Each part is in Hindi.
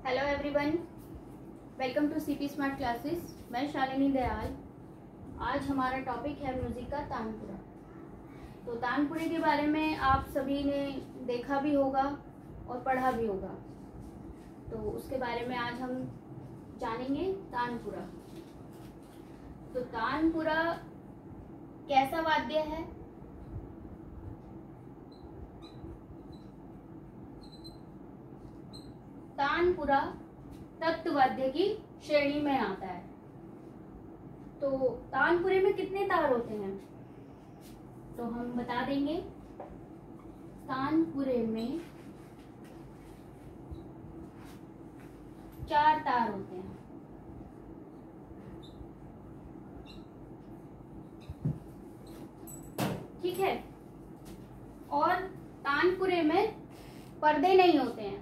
Hello everyone, welcome to CP smart classes. मैं शालिनी दयाल। आज हमारा टॉपिक है म्यूजिक का तानपुरा। तो तानपुरे के बारे में आप सभी ने देखा भी होगा और पढ़ा भी होगा, तो उसके बारे में आज हम जानेंगे तानपुरा। तो तानपुरा कैसा वाद्य है? तानपुरा तत्वाद्य की श्रेणी में आता है। तो तानपुरे में कितने तार होते हैं तो हम बता देंगे। तानपुरे में 4 तार होते हैं। ठीक है। और तानपुरे में पर्दे नहीं होते हैं।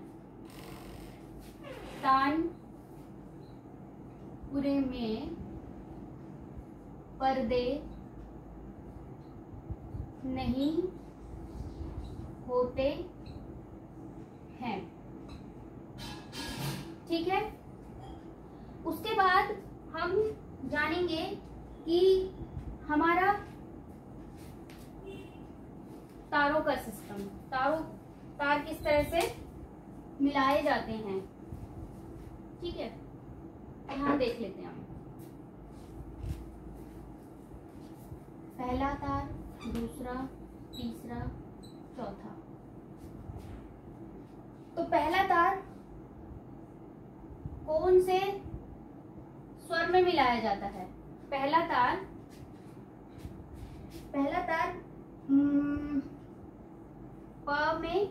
तानपुरे में पर्दे नहीं होते हैं। ठीक है। उसके बाद हम जानेंगे कि हमारा तारों का सिस्टम, तार किस तरह से मिलाए जाते हैं। ठीक है, यहाँ देख लेते हैं हम। पहला तार, दूसरा, तीसरा, चौथा। तो पहला तार कौन से स्वर में मिलाया जाता है? पहला तार प में,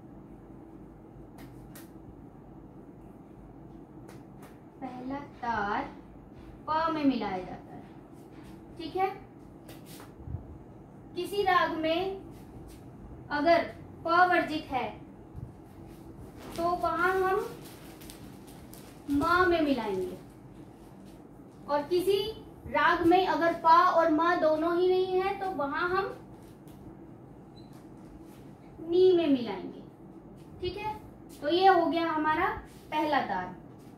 पहला तार प में मिलाया जाता है। ठीक है। किसी राग में अगर प वर्जित है तो वहां हम म में मिलाएंगे, और किसी राग में अगर प और म दोनों ही नहीं है तो वहां हम नी में मिलाएंगे। ठीक है। तो ये हो गया हमारा पहला तार,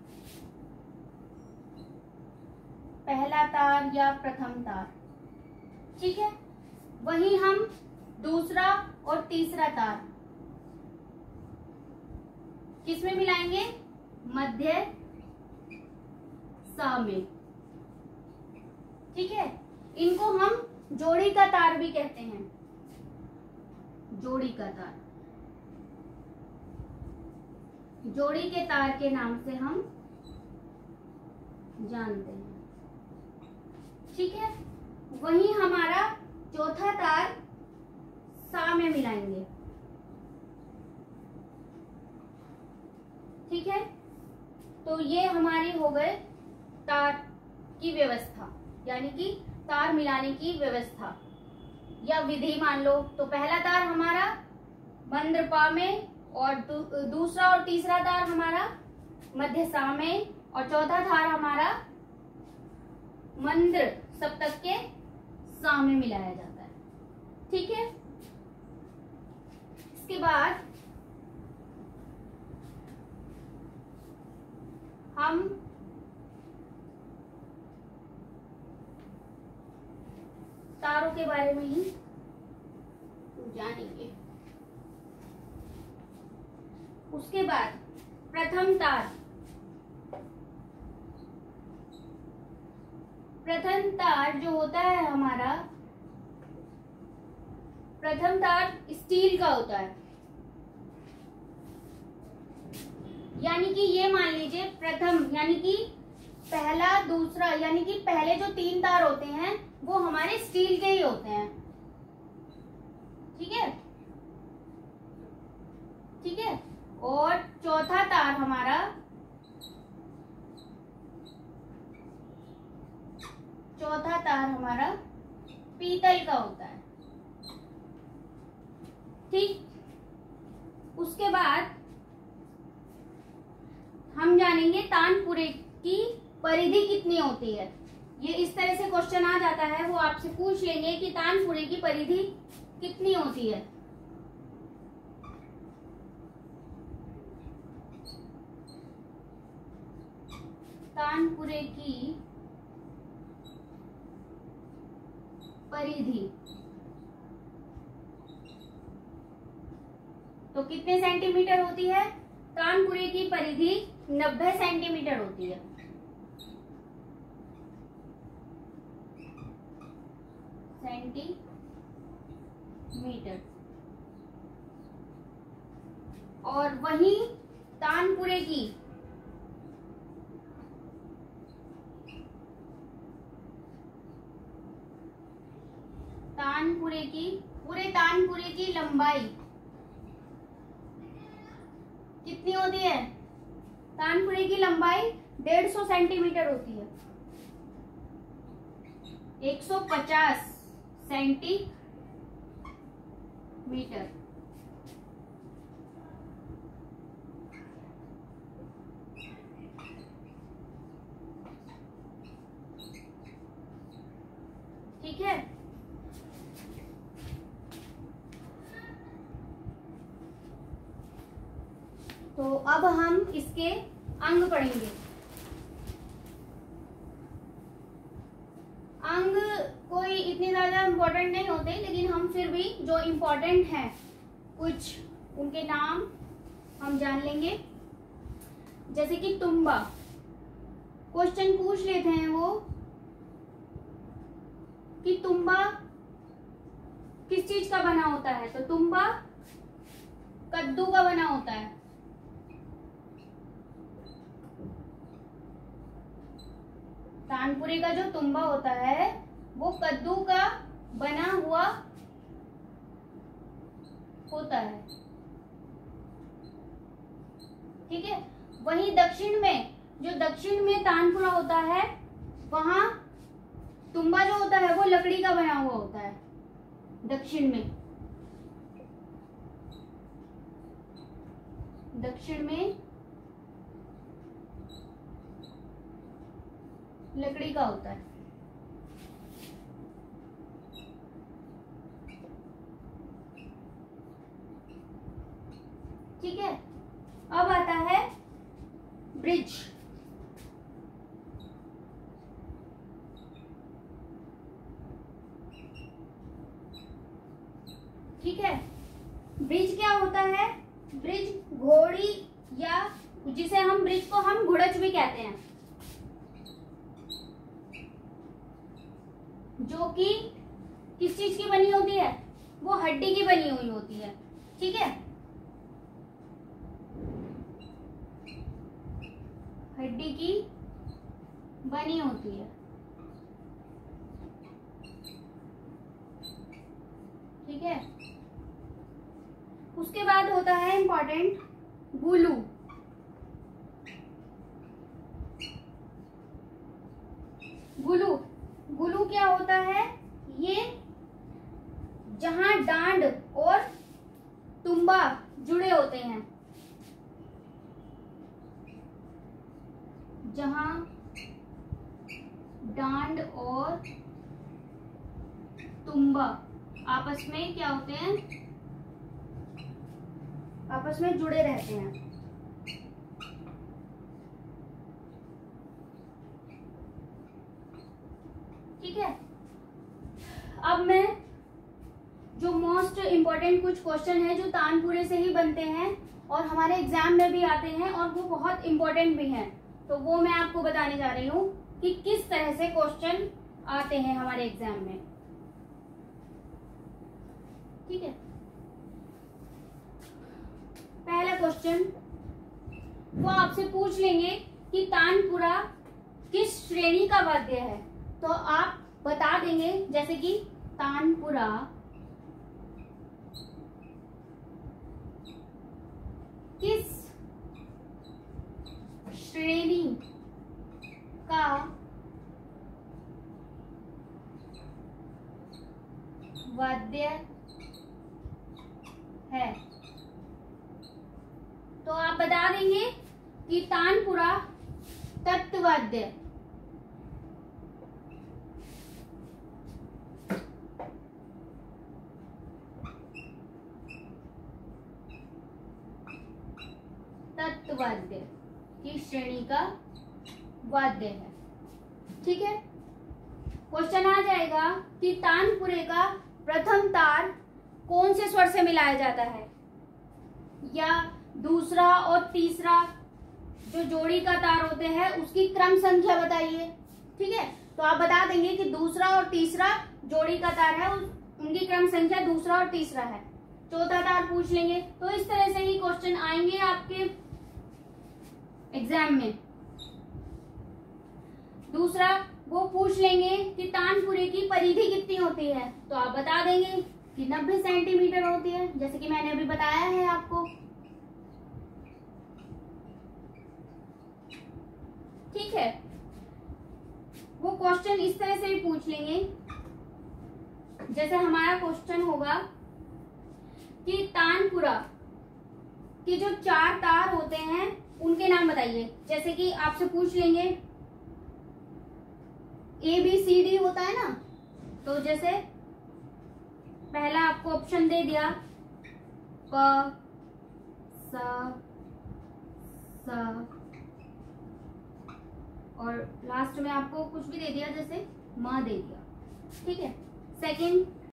पहला तार या प्रथम तार। ठीक है। वहीं हम दूसरा और तीसरा तार किस में मिलाएंगे? मध्य सा में। ठीक है। इनको हम जोड़ी का तार भी कहते हैं। जोड़ी का तार, जोड़ी के तार के नाम से हम जानते हैं। ठीक है। वहीं हमारा चौथा तार सा में मिलाएंगे। ठीक है। तो ये हमारी हो गए तार की व्यवस्था, यानी कि तार मिलाने की व्यवस्था या विधि मान लो। तो पहला तार हमारा मंद्र पा में, और दूसरा और तीसरा तार हमारा मध्य सा में, और चौथा तार हमारा मंद्र सप्तक के सा में मिलाया जाता है। ठीक है। इसके बाद हम तारों के बारे में ही जानेंगे। उसके बाद प्रथम तार, प्रथम तार जो होता है हमारा, प्रथम तार स्टील का होता है। यानी कि ये मान लीजिए प्रथम यानी कि पहला, दूसरा, यानी कि पहले जो 3 तार होते हैं वो हमारे स्टील के ही होते हैं। ठीक है। ठीक है। और चौथा तार हमारा, चौथा तार हमारा पीतल का होता है। ठीक। उसके बाद हम जानेंगे तानपुरे की परिधि कितनी होती है। ये इस तरह से क्वेश्चन आ जाता है, वो आपसे पूछ लेंगे कि तानपुरे की परिधि कितनी होती है। तानपुरे की परिधि तो कितने सेंटीमीटर होती है? तानपुरे की परिधि 90 सेंटीमीटर होती है। सेंटीमीटर। और वहीं तानपुरे की पूरे तानपुरे की लंबाई कितनी होती है? तानपुरे की लंबाई 150 सेंटीमीटर होती है। 150 सेंटीमीटर। ठीक है। तो अब हम इसके अंग पढ़ेंगे। अंग कोई इतने ज्यादा इम्पोर्टेंट नहीं होते, लेकिन हम फिर भी जो इम्पोर्टेंट हैं कुछ उनके नाम हम जान लेंगे। जैसे कि तुम्बा, क्वेश्चन पूछ लेते हैं वो कि तुम्बा किस चीज का बना होता है? तो तुम्बा कद्दू का बना होता है। तानपुरे का जो तुम्बा होता है वो कद्दू का बना हुआ होता है। ठीक है। वहीं दक्षिण में तानपुरा होता है, वहां तुम्बा जो होता है वो लकड़ी का बना हुआ होता है। दक्षिण में लकड़ी का होता है। ठीक है। अब आता है ब्रिज। ठीक है। ब्रिज क्या होता है? ब्रिज घोड़ी, या जिसे हम ब्रिज को हम घुड़च भी कहते हैं, जो कि किस चीज की बनी होती है? वो हड्डी की बनी हुई होती है। ठीक है। हड्डी की बनी होती है। ठीक है। उसके बाद होता है इंपॉर्टेंट गुलू। गुलू क्या होता है? ये जहां डांड और तुम्बा जुड़े होते हैं, जहां डांड और तुम्बा आपस में क्या होते हैं? आपस में जुड़े रहते हैं। ठीक है। अब मैं जो मोस्ट इम्पोर्टेंट कुछ क्वेश्चन है जो तानपुरे से ही बनते हैं और हमारे एग्जाम में भी आते हैं और वो बहुत इम्पोर्टेंट भी हैं, तो वो मैं आपको बताने जा रही हूँ कि किस तरह से क्वेश्चन आते हैं हमारे एग्जाम में। ठीक है। पहला क्वेश्चन वो आपसे पूछ लेंगे कि तानपुरा किस श्रेणी का वाद्य है, तो आप बता देंगे जैसे कि तानपुरा किस श्रेणी का वाद्य है, तो आप बता देंगे कि तानपुरा तत्वाद्य। तत्वाद्य की श्रेणी का वाद्य है। ठीक है, क्वेश्चन आ जाएगा कि तानपुरे का प्रथम तार कौन से स्वर से मिलाया जाता है, या दूसरा और तीसरा जो जोड़ी का तार होते हैं उसकी क्रम संख्या बताइए। ठीक है, तो आप बता देंगे कि दूसरा और तीसरा जोड़ी का तार है, उनकी क्रम संख्या दूसरा और तीसरा है। चौथा तार पूछ लेंगे। तो इस तरह से ही क्वेश्चन आएंगे आपके एग्जाम में। दूसरा वो पूछ लेंगे कि तानपुरे की परिधि कितनी होती है, तो आप बता देंगे कि 90 सेंटीमीटर होती है, जैसे कि मैंने अभी बताया है आपको। ठीक है, वो क्वेश्चन इस तरह से भी पूछ लेंगे, जैसे हमारा क्वेश्चन होगा कि तानपुरा के जो 4 तार होते हैं उनके नाम बताइए। जैसे कि आपसे पूछ लेंगे ABCD होता है ना, तो जैसे पहला आपको ऑप्शन दे दिया प स और लास्ट में आपको कुछ भी दे दिया, जैसे म दे दिया। ठीक है, सेकंड